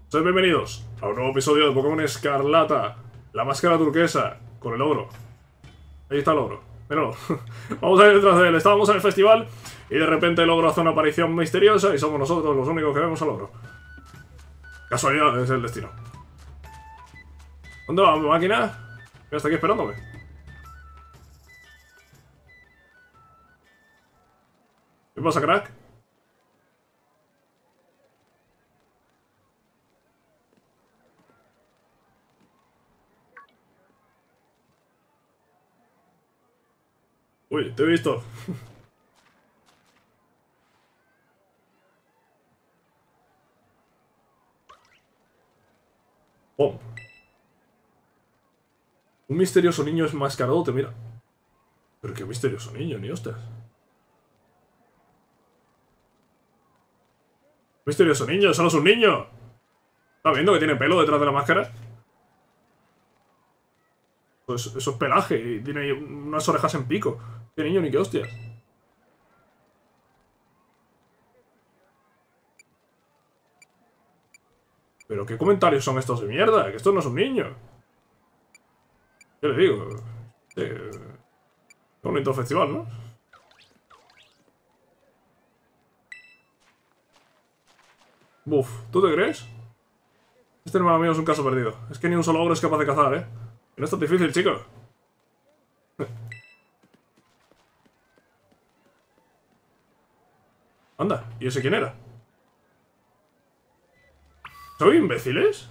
Sed bienvenidos a un nuevo episodio de Pokémon Escarlata, la máscara turquesa, con el ogro. Ahí está el ogro, míralo. Vamos a ir detrás de él. Estábamos en el festival y de repente el ogro hace una aparición misteriosa y somos nosotros los únicos que vemos al ogro. Casualidad, es el destino. ¿Dónde va mi máquina? Mira, está aquí esperándome. ¿Qué pasa, crack? Uy, te he visto. Oh. Un misterioso niño enmascarado te mira. Pero qué misterioso niño, ni hostias. Misterioso niño, solo es un niño. ¿Estás viendo que tiene pelo detrás de la máscara? Pues eso es pelaje y tiene ahí unas orejas en pico. Qué niño ni qué hostias. Pero qué comentarios son estos de mierda, que esto no es un niño. ¿Qué le digo? Qué bonito festival, ¿no? Buf, ¿tú te crees? Este hermano mío es un caso perdido. Es que ni un solo ogro es capaz de cazar, ¿eh? Y no es tan difícil, chico. Anda, ¿y ese quién era? ¿Soy imbéciles?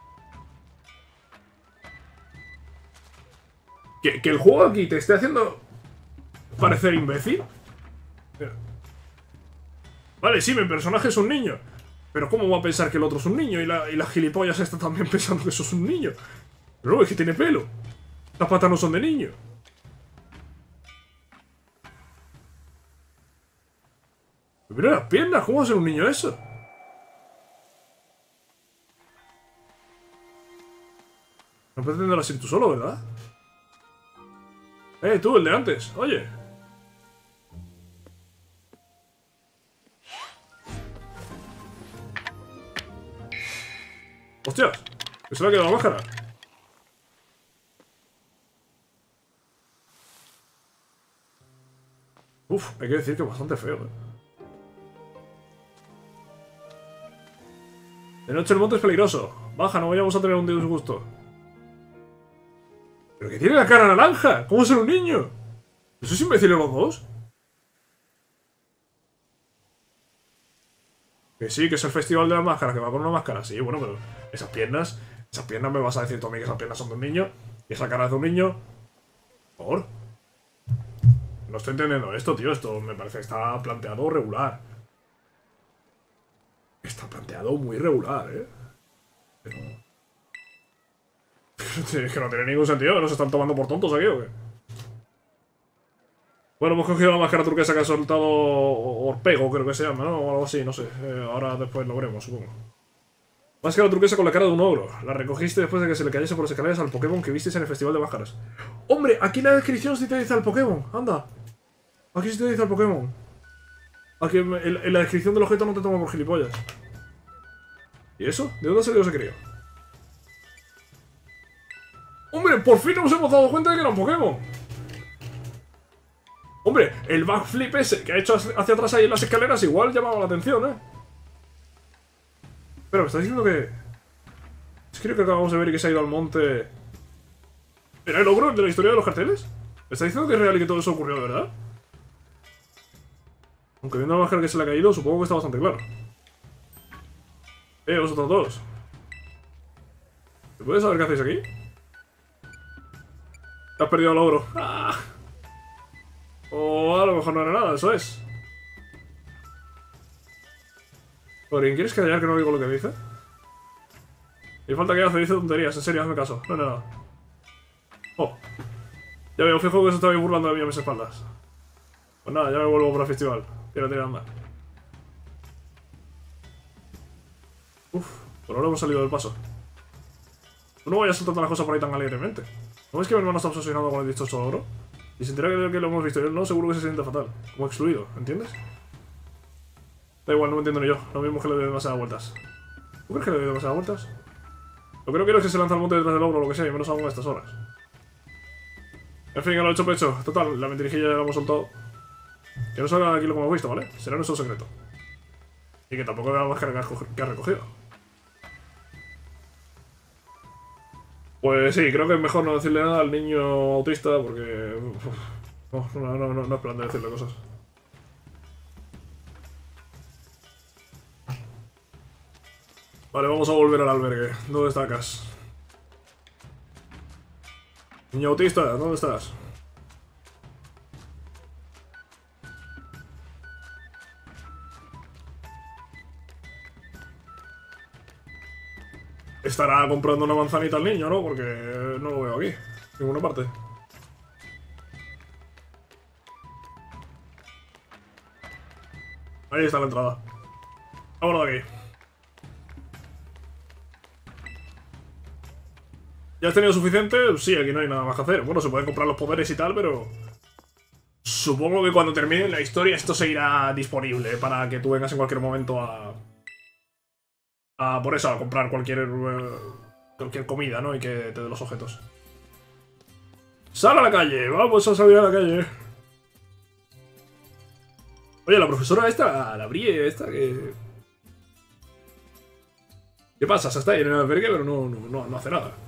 ¿Que el juego aquí te esté haciendo parecer imbécil? Vale, sí, mi personaje es un niño. Pero ¿cómo va a pensar que el otro es un niño? Y la gilipollas está también pensando que eso es un niño. Pero no, es que tiene pelo. Las patas no son de niño. Mira las piernas, ¿cómo va a ser un niño eso? No pretenderás ir tú solo, ¿verdad? Tú, el de antes, oye. ¡Hostias! Que se le ha quedado la máscara. Uf, hay que decir que es bastante feo, ¿eh? De noche el monte es peligroso. Baja, no vayamos a tener un disgusto. ¿Pero que tiene la cara naranja? ¿Cómo ser un niño? ¿Eso es imbéciles los dos? Que sí, que es el festival de las máscaras, que va con una máscara. Sí, bueno, pero esas piernas me vas a decir tú a mí que esas piernas son de un niño. Y esa cara es de un niño. ¿Por? No estoy entendiendo esto, tío. Esto me parece que está planteado regular. Está planteado muy regular, ¿eh? Pero... es que no tiene ningún sentido. ¿No se están tomando por tontos aquí o qué? Bueno, hemos cogido la máscara turquesa que ha soltado Orpego, creo que se llama, ¿no? O algo así, no sé. Ahora después lo veremos, supongo. Máscara turquesa con la cara de un ogro. La recogiste después de que se le cayese por las escaleras al Pokémon que visteis en el Festival de Máscaras. ¡Hombre! Aquí en la descripción sí te dice al Pokémon. Anda. Aquí sí te dice al Pokémon. Aquí en la descripción del objeto no te toma por gilipollas. ¿Y eso? ¿De dónde ha salido ese crío? ¡Hombre! ¡Por fin nos hemos dado cuenta de que era un Pokémon! Hombre, el backflip ese que ha hecho hacia atrás ahí en las escaleras igual llamaba la atención, ¿eh? Pero me está diciendo que... Es que creo que acabamos de ver que se ha ido al monte... ¿Era el ogro de la historia de los carteles? ¿Me está diciendo que es real y que todo eso ocurrió de verdad? Aunque viendo la máscara que se le ha caído, supongo que está bastante claro. Vosotros dos. ¿Se puede saber qué hacéis aquí? Te has perdido al ogro. ¡Ah! O a lo mejor no era nada, eso es. Orin, ¿quieres callar que no digo lo que dice? Y falta que hace, dice tonterías, en serio, hazme caso. No, nada. Oh. Ya veo, fijo que se estabais burlando de mí a mis espaldas. Pues nada, ya me vuelvo para el festival. Tira, anda. Uf, por ahora hemos salido del paso. Tú no vayas soltando las cosas por ahí tan alegremente. ¿No ves que mi hermano está obsesionado con el dichoso ogro? Y se entera que lo hemos visto y él no, seguro que se siente fatal. Como excluido, ¿entiendes? Da igual, no me entiendo ni yo. Lo mismo que le doy demasiadas vueltas. ¿Tú crees que le doy demasiadas vueltas? Lo que no quiero es que se lance al monte detrás del ogro o lo que sea, y menos aún a estas horas. En fin, a lo hecho pecho. Total, la mentirijilla ya la hemos soltado. Que no salga aquí lo que hemos visto, ¿vale? Será nuestro secreto. Y que tampoco vea más que ha recogido. Pues sí, creo que es mejor no decirle nada al niño autista porque... no es plan de decirle cosas. Vale, vamos a volver al albergue. ¿Dónde está Cass? Niño autista, ¿dónde estás? Estará comprando una manzanita al niño, ¿no? Porque no lo veo aquí. En ninguna parte. Ahí está la entrada. Vámonos de aquí. ¿Ya has tenido suficiente? Sí, aquí no hay nada más que hacer. Bueno, se pueden comprar los poderes y tal, pero... Supongo que cuando termine la historia esto seguirá disponible para que tú vengas en cualquier momento por eso, a comprar cualquier comida, ¿no? Y que te dé los objetos. ¡Sal a la calle! ¡Vamos a salir a la calle! Oye, la profesora esta, la Brie esta, que... ¿Qué pasa? Se está ahí en el albergue, pero no hace nada.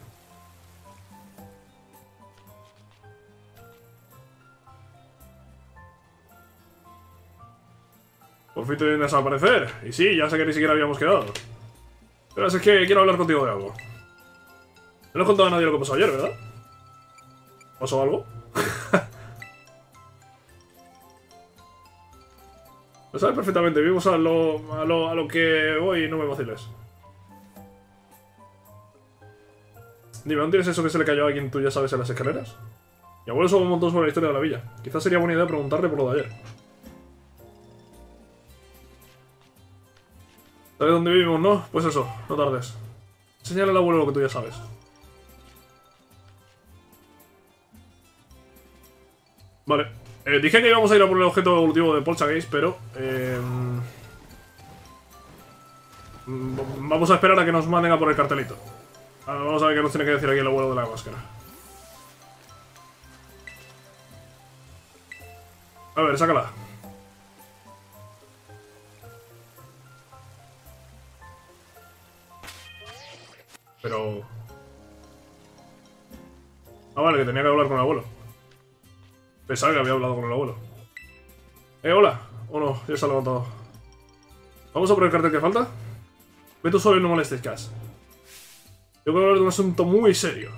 Por fin te vienes a aparecer. Y sí, ya sé que ni siquiera habíamos quedado. Pero es que quiero hablar contigo de algo. No le he contado a nadie lo que pasó ayer, ¿verdad? ¿Pasó algo? Lo sabes perfectamente. Vimos a lo que voy y no me vaciles. Dime, ¿no tienes eso que se le cayó a quien tú ya sabes en las escaleras? Mi abuelo sabe un montón sobre la historia de la villa. Quizás sería buena idea preguntarle por lo de ayer. ¿Sabes dónde vivimos, no? Pues eso, no tardes. Enséñale al abuelo lo que tú ya sabes. Vale. Dije que íbamos a ir a por el objeto evolutivo de Poltergeist, pero... vamos a esperar a que nos manden a por el cartelito. Vamos a ver qué nos tiene que decir aquí el abuelo de la máscara. A ver, sácala. Pero... Ah, vale, que tenía que hablar con el abuelo. Pensaba que había hablado con el abuelo. Hola. O no, ya se ha levantado. ¿Vamos a por el cartel que falta? Ve tú solo y no molestes, Cass. Yo quiero hablar de un asunto muy serio.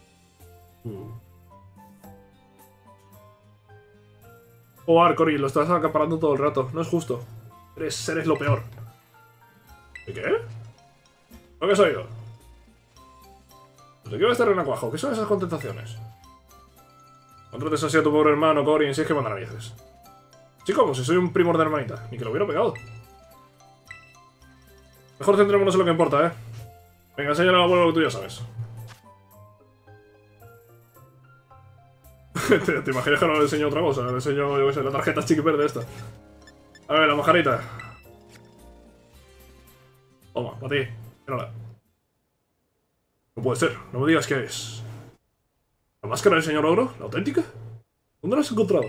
Oh, Cory, lo estás acaparando todo el rato. No es justo. Eres lo peor. ¿Y qué? ¿Lo que has oído? ¿De qué va a estar en acuajo? ¿Qué son esas contestaciones? No trates así a tu pobre hermano, Cory, si es que manda narices. Sí, como si soy un primo de hermanita. Ni que lo hubiera pegado. Mejor centrémonos en lo que importa, ¿eh? Venga, enséñale al abuelo lo que tú ya sabes. ¿Te imaginas que no le enseño otra cosa? Le enseño, yo qué sé, la tarjeta chiqui verde esta. A ver, la majarita. Toma, para ti. Mírala. No puede ser, no me digas qué es. ¿La máscara del señor ogro? ¿La auténtica? ¿Dónde la has encontrado?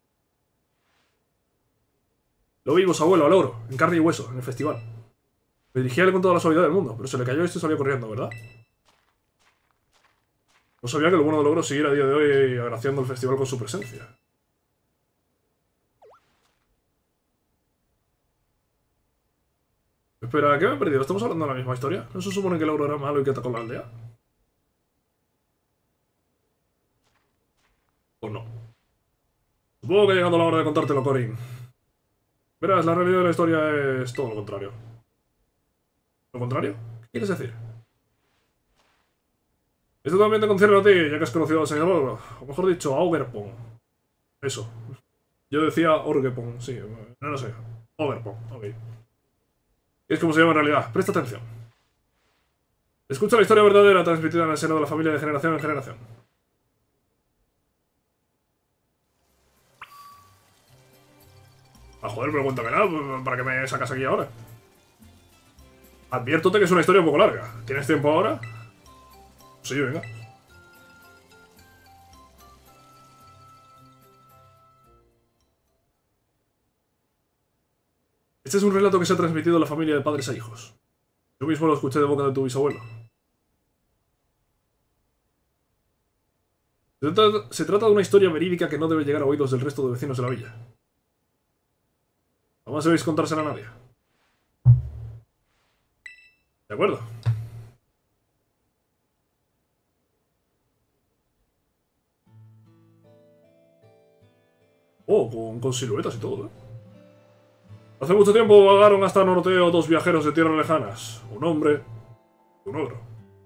Lo vimos, abuelo, al ogro, en carne y hueso, en el festival. Me dirigía con toda la suavidad del mundo, pero se le cayó esto y salió corriendo, ¿verdad? No sabía que lo bueno del ogro siguiera a día de hoy agraciando el festival con su presencia. Espera, ¿qué me he perdido? ¿Estamos hablando de la misma historia? ¿No se supone que el ogro era malo y que atacó la aldea? ¿O no? Supongo que ha llegado la hora de contártelo, Corin. Verás, la realidad de la historia es todo lo contrario. ¿Lo contrario? ¿Qué quieres decir? Esto también te concierne a ti, ya que has conocido al señor ogro. O mejor dicho, a Ogerpon. Eso. Yo decía Orgepon, sí, no lo sé. Ogerpon, ok. Es como se llama en realidad. Presta atención. Escucha la historia verdadera transmitida en el seno de la familia de generación en generación. Ah, joder, pero cuéntamela, ¿para qué me sacas aquí ahora? Adviértote que es una historia un poco larga. ¿Tienes tiempo ahora? Sí, venga. Este es un relato que se ha transmitido a la familia de padres a hijos. Yo mismo lo escuché de boca de tu bisabuelo. Se trata de una historia verídica que no debe llegar a oídos del resto de vecinos de la villa. Jamás debéis contársela a nadie. De acuerdo. Oh, con siluetas y todo, ¿eh? Hace mucho tiempo vagaron hasta Norteo dos viajeros de tierras lejanas. Un hombre y un ogro.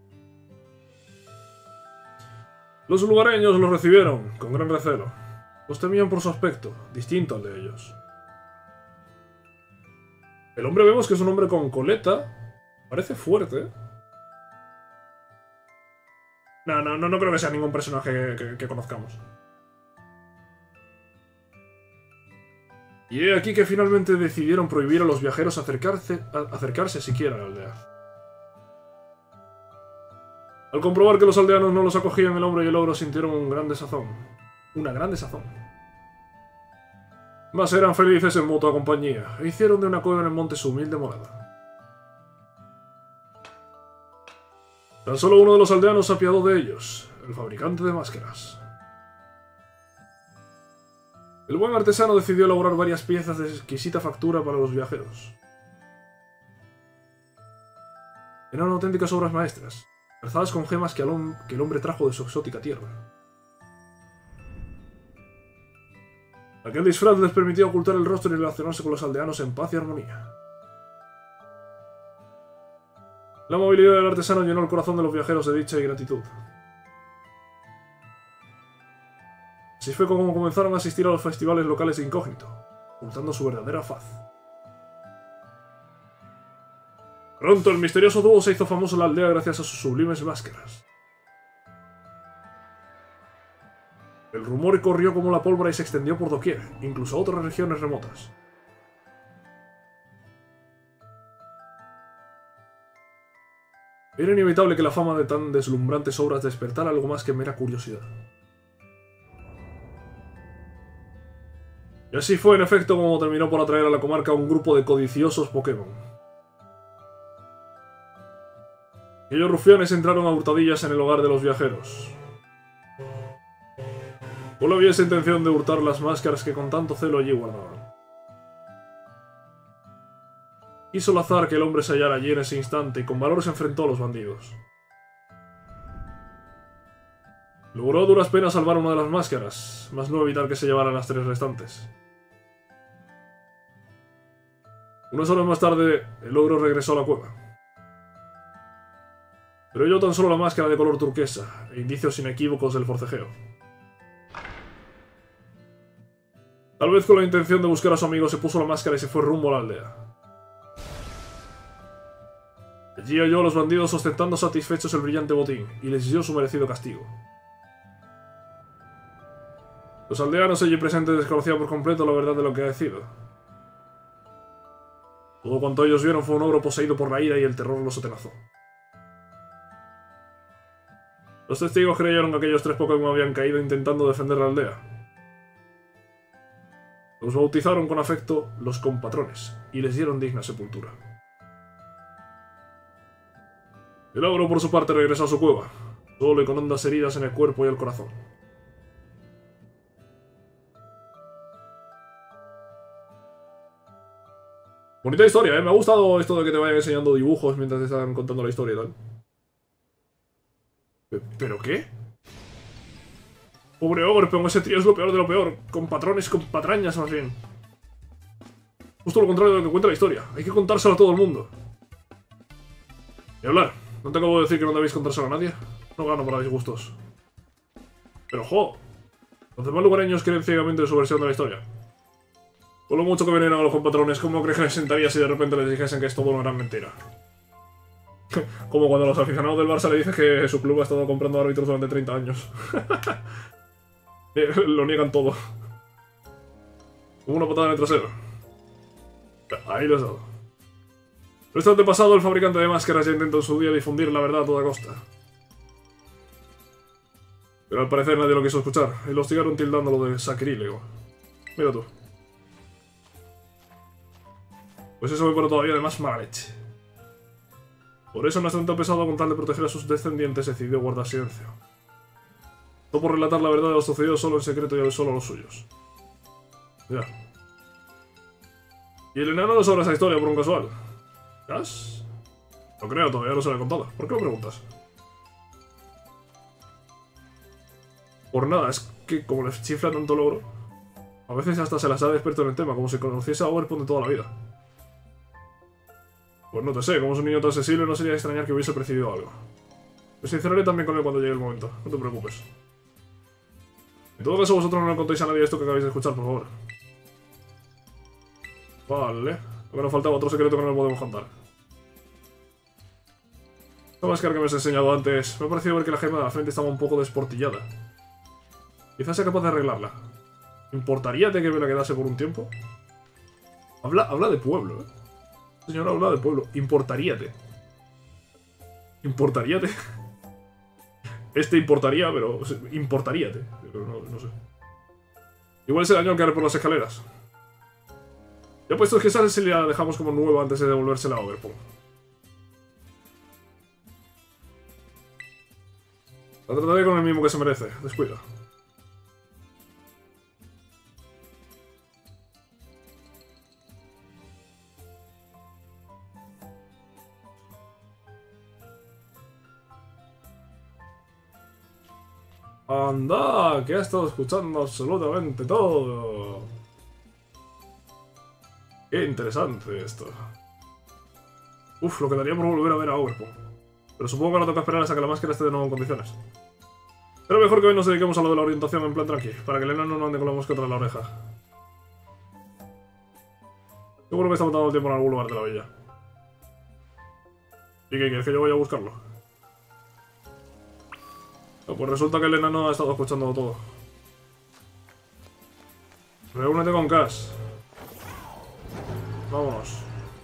Los lugareños los recibieron con gran recelo. Los temían por su aspecto, distinto al de ellos. El hombre vemos que es un hombre con coleta. Parece fuerte. No creo que sea ningún personaje que conozcamos. Y he aquí que finalmente decidieron prohibir a los viajeros acercarse siquiera a la aldea. Al comprobar que los aldeanos no los acogían, el hombre y el ogro sintieron un gran desazón. Una gran desazón. Mas eran felices en mutua compañía, e hicieron de una cueva en el monte su humilde morada. Tan solo uno de los aldeanos se apiadó de ellos, el fabricante de máscaras. El buen artesano decidió elaborar varias piezas de exquisita factura para los viajeros. Eran auténticas obras maestras, calzadas con gemas que el hombre trajo de su exótica tierra. Aquel disfraz les permitió ocultar el rostro y relacionarse con los aldeanos en paz y armonía. La amabilidad del artesano llenó el corazón de los viajeros de dicha y gratitud. Así fue como comenzaron a asistir a los festivales locales de incógnito, ocultando su verdadera faz. Pronto el misterioso dúo se hizo famoso en la aldea gracias a sus sublimes máscaras. El rumor corrió como la pólvora y se extendió por doquier, incluso a otras regiones remotas. Era inevitable que la fama de tan deslumbrantes obras despertara algo más que mera curiosidad. Y así fue en efecto como terminó por atraer a la comarca un grupo de codiciosos Pokémon. Aquellos rufianes entraron a hurtadillas en el hogar de los viajeros. Con la aviesa intención de hurtar las máscaras que con tanto celo allí guardaban. Quiso el azar que el hombre se hallara allí en ese instante y con valor se enfrentó a los bandidos. Logró a duras penas salvar una de las máscaras, mas no evitar que se llevaran las tres restantes. Unas horas más tarde, el ogro regresó a la cueva. Pero halló tan solo la máscara de color turquesa, e indicios inequívocos del forcejeo. Tal vez con la intención de buscar a su amigo se puso la máscara y se fue rumbo a la aldea. Allí halló a los bandidos ostentando satisfechos el brillante botín, y les dio su merecido castigo. Los aldeanos allí presentes desconocían por completo la verdad de lo que ha sido. Todo cuanto ellos vieron fue un ogro poseído por la ira y el terror los atenazó. Los testigos creyeron que aquellos tres Pokémon habían caído intentando defender la aldea. Los bautizaron con afecto los compatrones y les dieron digna sepultura. El ogro por su parte regresó a su cueva, solo y con hondas heridas en el cuerpo y el corazón. Bonita historia, ¿eh? Me ha gustado esto de que te vayan enseñando dibujos mientras te están contando la historia y tal. ¿Pero qué? Pobre ogro, pero ese tío es lo peor de lo peor. Con patrones, con patrañas más bien. Justo lo contrario de lo que cuenta la historia. Hay que contárselo a todo el mundo. Y hablar. ¿No te acabo de decir que no debéis contárselo a nadie? No gano para disgustos. Pero jo. Los demás lugareños creen ciegamente su versión de la historia. Con lo mucho que veneran a los compatrones, ¿cómo crees que les sentaría si de repente les dijesen que es todo una gran mentira? Como cuando a los aficionados del Barça le dices que su club ha estado comprando árbitros durante 30 años. Lo niegan todo. Como una patada en el trasero. Ahí lo has dado. No este antepasado, el fabricante de máscaras, ya intentó en su día difundir la verdad a toda costa. Pero al parecer nadie lo quiso escuchar, y lo hostigaron tildándolo de sacrílego. Mira tú. Pues eso me pone todavía de más mala leche. Por eso, nuestro tan pesado, con tal de proteger a sus descendientes, decidió guardar silencio. No por relatar la verdad de lo sucedido solo en secreto y solo a los suyos. Ya. Y el enano no sabrá esa historia por un casual. ¿Gas? No creo, todavía no se la he contado. ¿Por qué lo preguntas? Por nada, es que como les chifla tanto logro, a veces hasta se las sabe experto en el tema, como si conociese a Overpoint de toda la vida. Pues no te sé, como es un niño tan sensible no sería extrañar que hubiese percibido algo. Me sinceraré también con él cuando llegue el momento, no te preocupes. En todo caso, vosotros no le contéis a nadie esto que acabáis de escuchar, por favor. Vale. Lo que nos faltaba, otro secreto que no le podemos contar. La máscara que me has enseñado antes, me ha parecido ver que la gema de la frente estaba un poco desportillada. Quizás sea capaz de arreglarla. ¿Importaríate que me la quedase por un tiempo? Habla de pueblo, ¿eh? Señora, habla de pueblo. Importaríate. Importaríate. Importaría, pero... O sea, importaríate. Pero no sé. Igual se dañó al caer por las escaleras. Ya puesto que sale si la dejamos como nueva antes de devolvérsela a Overpoint. La trataré con el mismo que se merece. Descuida. Anda, que ha estado escuchando absolutamente todo. Qué interesante esto. Uf, lo que daría por volver a ver a Overpoint. Pero supongo que no toca esperar hasta que la máscara esté de nuevo en condiciones. Pero mejor que hoy nos dediquemos a lo de la orientación en plan tranqui, para que el enano no ande con la mosca tras la oreja. Seguro que está botando el tiempo en algún lugar de la villa. ¿Y qué quieres que yo vaya a buscarlo? No, pues resulta que el enano ha estado escuchando todo. Reúnete con Cash. Vámonos.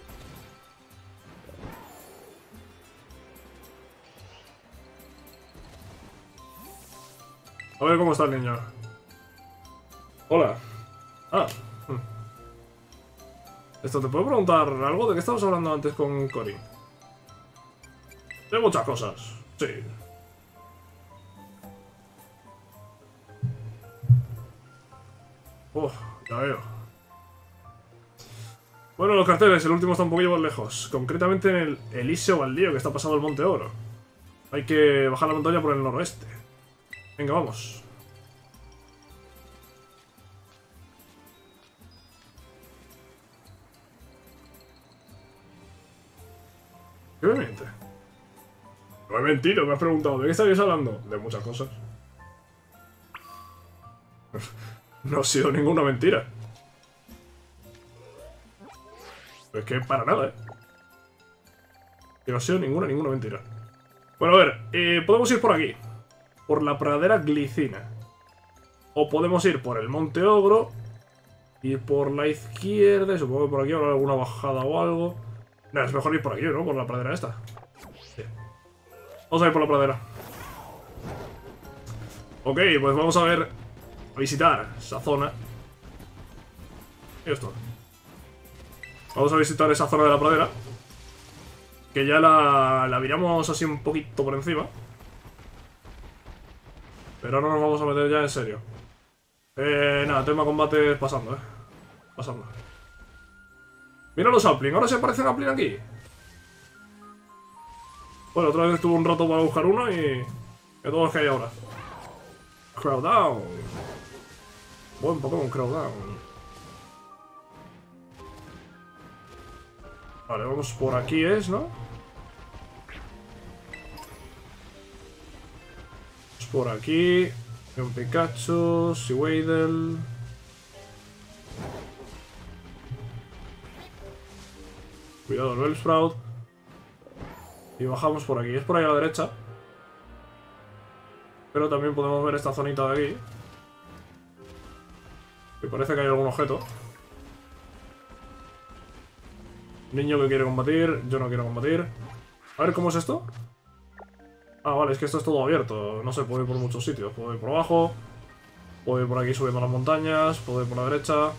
A ver cómo está el niño. Hola. Ah. Esto, ¿te puedo preguntar algo? ¿De qué estabas hablando antes con Cory? De muchas cosas. Sí. Ya veo. Bueno, los carteles, el último está un poquillo más lejos. Concretamente en el Elíseo Baldío, que está pasado el Monte Oro. Hay que bajar la montaña por el noroeste. Venga, vamos. ¿Qué me miente? No he mentido, me has preguntado. ¿De qué estáis hablando? De muchas cosas. No ha sido ninguna mentira. Es que para nada, ¿eh? Que no ha sido ninguna mentira. Bueno, a ver, podemos ir por aquí. Por la pradera Glicina. O podemos ir por el Monte Ogro. Ir por la izquierda. Y supongo que por aquí habrá alguna bajada o algo. No, es mejor ir por aquí, ¿no? Por la pradera esta. Sí. Vamos a ir por la pradera. Ok, pues vamos a ver. A visitar esa zona. Y esto. Vamos a visitar esa zona de la pradera. Que ya la miramos así un poquito por encima. Pero ahora nos vamos a meter ya en serio. Nada, tema combate pasando, pasando. Mira los Sapling, ahora se aparece un Sapling aquí. Bueno, otra vez estuvo un rato para buscar uno y... de todos los que hay ahora. Crowdown. Buen Pokémon Crowdown. Vale, vamos por aquí, ¿no? Vamos por aquí. Un Pikachu, Sewaddle. Cuidado el Bellsprout. Y bajamos por aquí. Es por ahí a la derecha. Pero también podemos ver esta zonita de aquí. Que parece que hay algún objeto. Niño que quiere combatir, yo no quiero combatir. A ver, ¿cómo es esto? Ah, vale, es que esto es todo abierto. No sé, puedo ir por muchos sitios. Puedo ir por abajo, puedo ir por aquí subiendo las montañas, puedo ir por la derecha.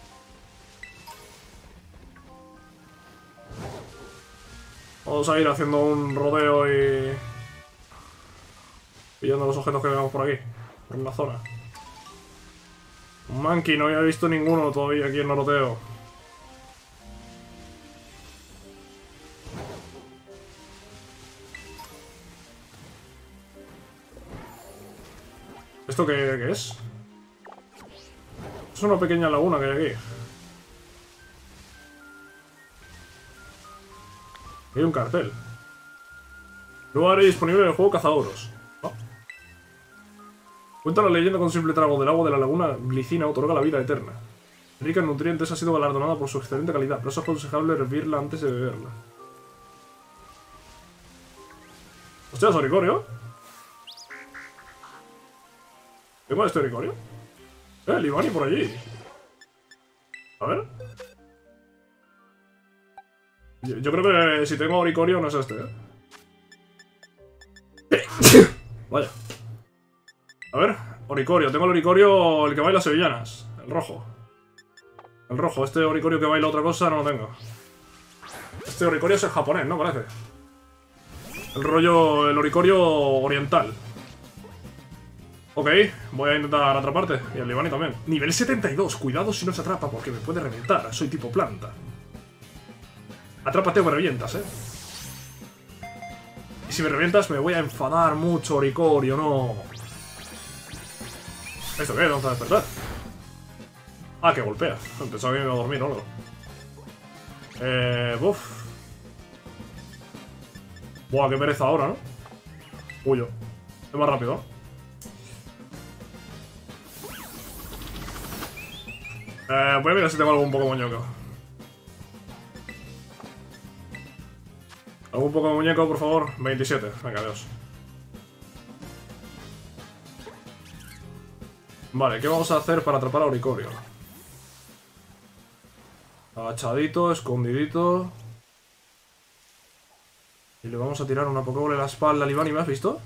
Vamos a ir haciendo un rodeo y... pillando los objetos que veamos por aquí, por la zona. Un monkey, no había visto ninguno todavía aquí en Noroteo. ¿Esto qué es? Es una pequeña laguna que hay aquí. Hay un cartel. Nuevo área disponible en el juego Cazadores. ¿No? Cuenta la leyenda con un simple trago del agua de la laguna glicina otorga la vida eterna. Rica en nutrientes, ha sido galardonada por su excelente calidad, pero es aconsejable hervirla antes de beberla. Hostia, ¿es oricorio? ¿Tengo este oricorio? Libani por allí. A ver. Yo creo que si tengo oricorio no es este, Vaya. A ver, oricorio. Tengo el oricorio, el que baila sevillanas. El rojo. El rojo. Este oricorio que baila otra cosa no lo tengo. Este oricorio es el japonés, ¿no? Parece. El rollo, el oricorio oriental. Ok, voy a intentar atraparte. Y el Libani también. Nivel 72. Cuidado si no se atrapa porque me puede reventar. Soy tipo planta. Atrápate o me revientas, Y si me revientas me voy a enfadar mucho, oricorio, no. ¿Esto qué? ¿Vamos a despertar? Ah, que golpea. Pensaba que me iba a dormir o algo. Buf. Buah, qué pereza ahora, ¿no? Huyo. Es más rápido, ¿no? Voy a mirar si tengo algún Pokémon ñoco. ¿Algún Pokémon muñeco, por favor? 27. Venga, adiós. Vale, ¿qué vamos a hacer para atrapar a oricorio? Agachadito, escondidito. Y le vamos a tirar una Pokébola en la espalda a Libani, ¿me has visto?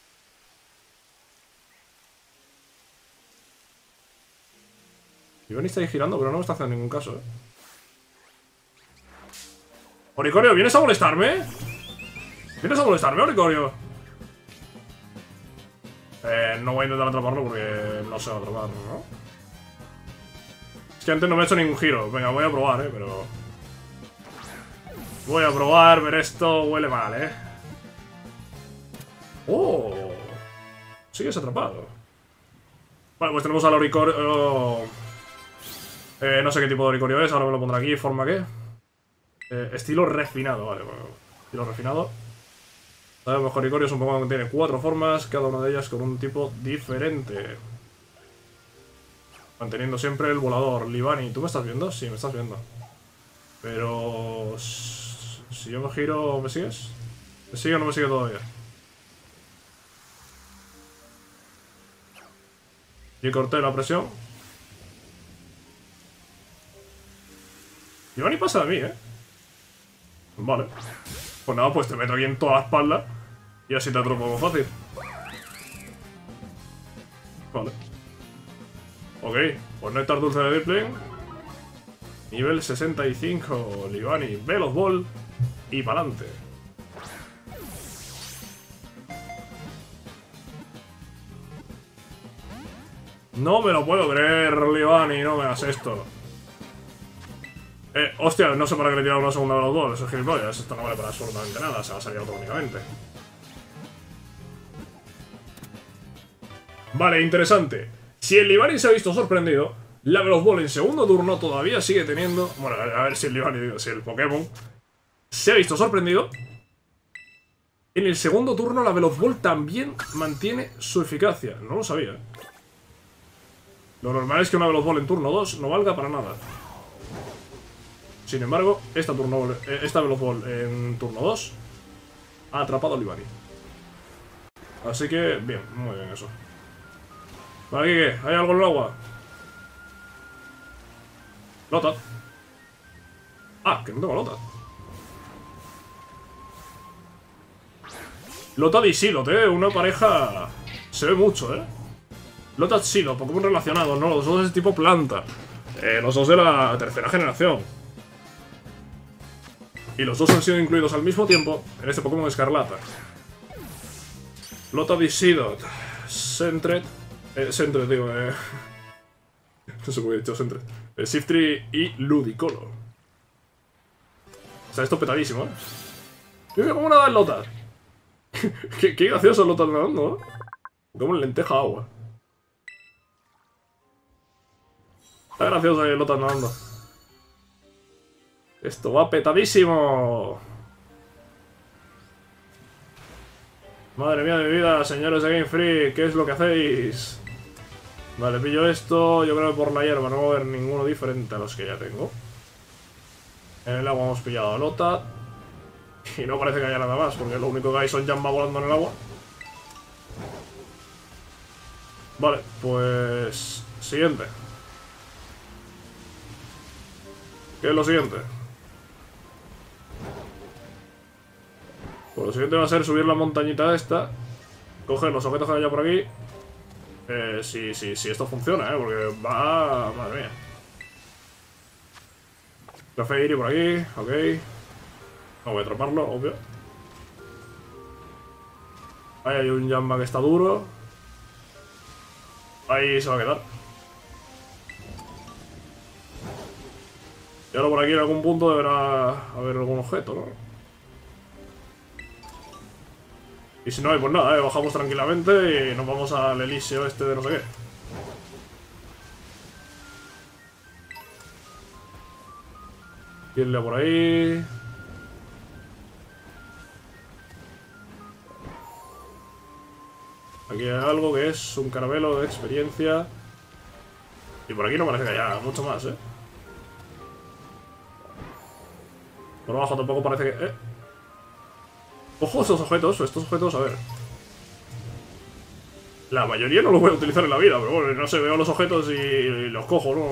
Libani está ahí girando, pero no me está haciendo ningún caso, Oricorio, ¿vienes a molestarme? ¿Vienes a molestarme, Oricorio? No voy a intentar atraparlo porque no sé atraparlo, ¿no? Es que antes no me he hecho ningún giro. Venga, voy a probar, pero... voy a probar, pero esto huele mal, ¡Oh! Sigues atrapado. Vale, pues tenemos al Oricorio... no sé qué tipo de Oricorio es, ahora me lo pondré aquí. ¿Forma qué? Estilo refinado, vale, bueno. Estilo refinado. Sabemos que Oricorio es un Pokémon que tiene 4 formas, cada una de ellas con un tipo diferente. Manteniendo siempre el volador. Libani, ¿tú me estás viendo? Sí, me estás viendo. Pero... si yo me giro, ¿me sigues? ¿Me sigue o no me sigue todavía? Y corté la presión. Libani pasa de mí, Vale. Pues nada, pues te meto aquí en toda la espalda. Y así te atropo más fácil. Vale. Ok, pues néctar dulce de Deepling. Nivel 65. Libani, Veloz Ball. Y pa'lante. No me lo puedo creer, Libani, no me hagas esto. Hostia, no sé para qué le he tirado una segunda Veloz Ball, eso es gilipollas. Esto no vale para absolutamente nada, se va a salir automáticamente. Vale, interesante. Si el Libani se ha visto sorprendido, la Veloz Ball en segundo turno todavía sigue teniendo... bueno, a ver si el Libani, digo, si el Pokémon se ha visto sorprendido. En el segundo turno la Veloz Ball también mantiene su eficacia. No lo sabía, Lo normal es que una Veloz Ball en turno 2 no valga para nada. Sin embargo, esta Veloz Ball en turno 2 ha atrapado a Libani. Así que, bien, muy bien eso. Vale, ¿qué? ¿Hay algo en el agua? Lota. Ah, que no tengo Lota. Lotad y Seedot, una pareja... Se ve mucho, Lotad, Seedot, Pokémon relacionados, ¿no? Los dos de tipo planta. Los dos de la tercera generación. Y los dos han sido incluidos al mismo tiempo en este Pokémon Escarlata. Lotad y Seedot. Sentret. Sentret, digo, no sé cómo he dicho Sentret. Shiftry y Ludicolo. O sea, esto petadísimo, Mira cómo nada el Lotad. qué gracioso el Lotad nadando, Como en lenteja agua. Está gracioso el Lotad nadando. Esto va petadísimo. Madre mía de mi vida, señores de Game Freak, ¿qué es lo que hacéis? Vale, pillo esto. Yo creo que por la hierba no va a haber ninguno diferente a los que ya tengo. En el agua hemos pillado a Lotad. Y no parece que haya nada más, porque lo único que hay son Jamba volando en el agua. Vale, pues... Siguiente. ¿Qué es lo siguiente? Pues lo siguiente va a ser subir la montañita esta. Coger los objetos que haya por aquí. Si esto funciona, porque va... Madre mía. Café Iri por aquí, ok. No voy a atraparlo, obvio. Ahí hay un Jamba que está duro. Ahí se va a quedar. Y ahora por aquí en algún punto deberá haber algún objeto, ¿no? Y si no hay, pues nada, bajamos tranquilamente y nos vamos al Elíseo este de no sé qué. ¿Quién lea por ahí? Aquí hay algo que es un caramelo de experiencia. Y por aquí no parece que haya mucho más, Por abajo tampoco parece que... Ojo estos objetos, a ver. La mayoría no los voy a utilizar en la vida, pero bueno, no sé, veo los objetos y los cojo, ¿no?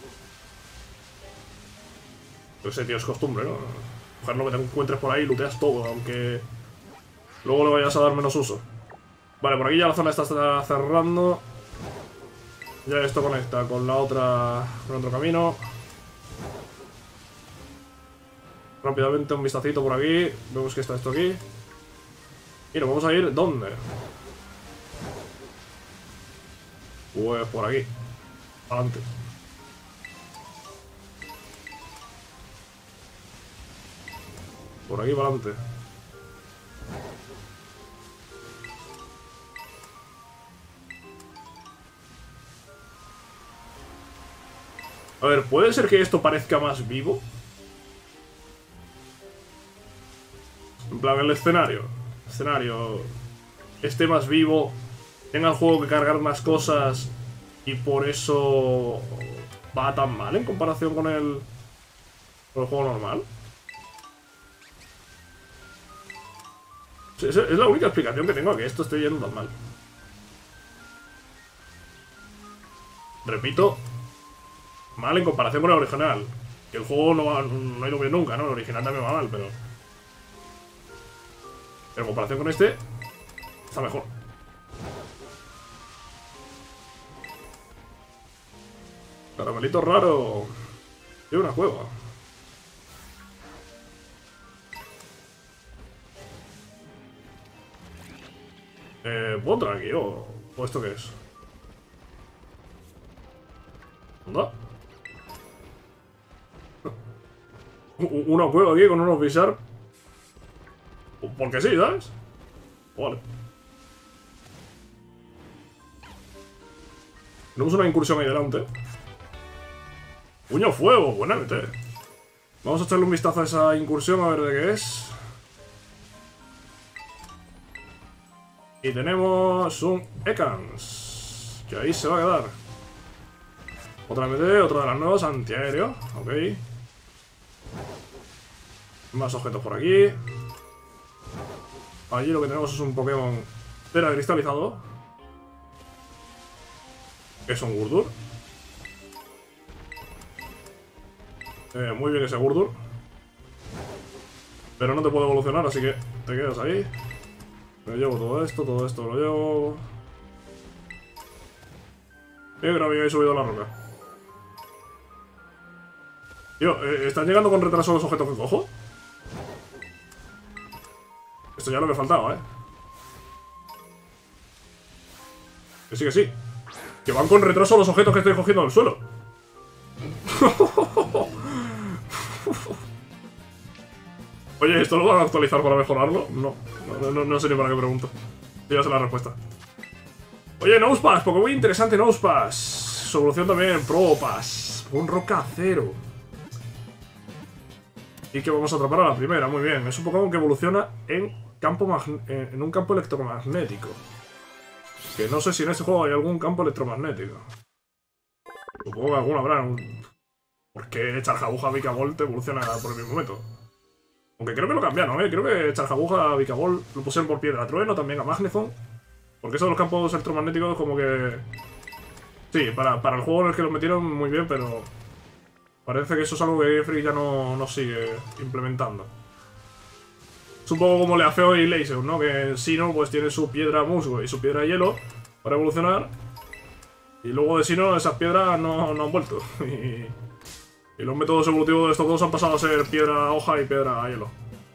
No sé, tío, es costumbre, ¿no? Coger lo que te encuentres por ahí y looteas todo, aunque luego le vayas a dar menos uso. Vale, por aquí ya la zona está cerrando. Ya esto conecta con la otra... con otro camino. Rápidamente un vistacito por aquí. Vemos que está esto aquí. Y nos vamos a ir... ¿Dónde? Pues por aquí. Adelante. Por aquí para adelante. A ver, ¿puede ser que esto parezca más vivo? En plan, el escenario esté más vivo, tenga el juego que cargar más cosas y por eso va tan mal en comparación con el juego normal. Es la única explicación que tengo a que esto esté yendo tan mal. Repito, mal en comparación con el original. Que el juego no ha ido bien nunca, ¿no? El original también va mal, pero en comparación con este, está mejor. Caramelito raro. Tiene una cueva. ¿Puedo entrar aquí o esto qué es? ¿Anda? Una cueva aquí con unos Bizarre. Porque sí, ¿sabes? Vale. Tenemos una incursión ahí delante. Puño fuego, buena MT. Vamos a echarle un vistazo a esa incursión a ver de qué es. Y tenemos un Ekans, que ahí se va a quedar. Otra MT, otra de las nuevas, antiaéreo. Ok. Más objetos por aquí. Allí lo que tenemos es un Pokémon Tera cristalizado. Es un Gurdur. Muy bien ese Gurdur. Pero no te puede evolucionar, así que te quedas ahí. Me llevo todo esto lo llevo. Creo que había subido la roca. Tío, ¿están llegando con retraso los objetos que cojo? Esto ya lo que faltaba, Que sí, que sí. Que van con retraso los objetos que estoy cogiendo del suelo. Oye, ¿esto lo van a actualizar para mejorarlo? No sé ni para qué pregunto. Ya sé la respuesta. Oye, Nosepass, porque muy interesante Nosepass. Su evolución también, Probopass. Un roca cero. Y que vamos a atrapar a la primera, muy bien. Es un Pokémon que evoluciona en un campo electromagnético. Que no sé si en este juego hay algún campo electromagnético. Supongo que alguno habrá. ¿Por qué Charjabug Vikavolt evoluciona por el mismo método? Aunque creo que lo cambiaron, Creo que Charjabug Vikavolt lo pusieron por Piedra Trueno, también a Magnezone. Porque eso de los campos electromagnéticos como que... Sí, para el juego en el que lo metieron muy bien, pero... Parece que eso es algo que Game Freak ya no sigue implementando. Es un poco como Leafeo y Laceus, ¿no? Que Sinnoh pues tiene su piedra musgo y su piedra hielo para evolucionar. Y luego de Sinnoh esas piedras no han vuelto. Y los métodos evolutivos de estos dos han pasado a ser piedra hoja y piedra hielo.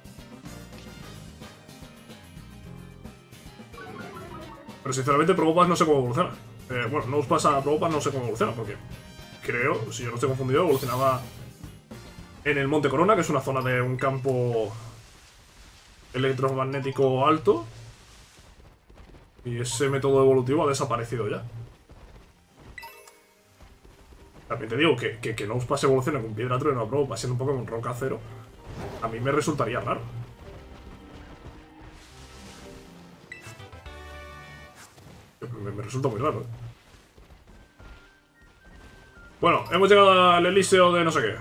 Pero sinceramente Probopass no sé cómo evoluciona. Bueno, Nosepass a Probopass no sé cómo evoluciona, porque creo, si yo no estoy confundido, evolucionaba en el Monte Corona, que es una zona de un campo electromagnético alto. Y ese método evolutivo ha desaparecido ya. También te digo que Nosepass evolucione con Piedra Trueno a Probopass siendo un Pokémon roca cero. A mí me resultaría raro. Me resulta muy raro, Bueno, hemos llegado al Elíseo de no sé qué.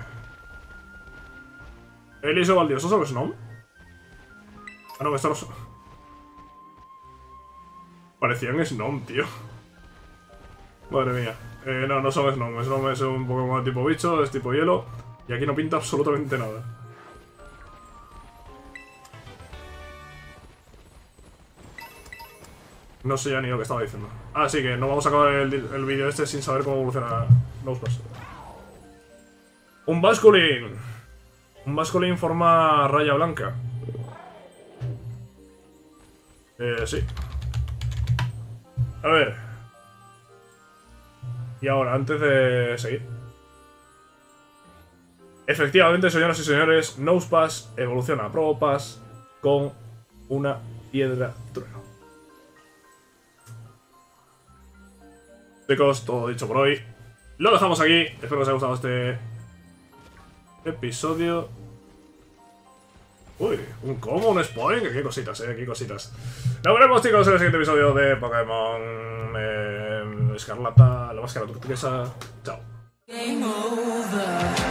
Elíseo Baldioso, ¿sabes, no? Ah, no, esto no... Parecían Snom, tío. Madre mía. No son Snom. Snom es un Pokémon de tipo bicho, es tipo hielo. Y aquí no pinta absolutamente nada. No sé ya ni lo que estaba diciendo. Ah, sí, que no vamos a acabar el vídeo este sin saber cómo evoluciona Nosepass. Un Basculin. Un Basculin forma raya blanca. Sí. A ver. Y ahora, antes de seguir. Efectivamente, señoras y señores, Nosepass evoluciona a Probopass con una piedra trueno. Chicos, todo dicho por hoy. Lo dejamos aquí. Espero que os haya gustado este episodio. Uy, un como, un spoiler. Qué cositas, qué cositas. Nos veremos, chicos, en el siguiente episodio de Pokémon Escarlata, la máscara turquesa. Chao.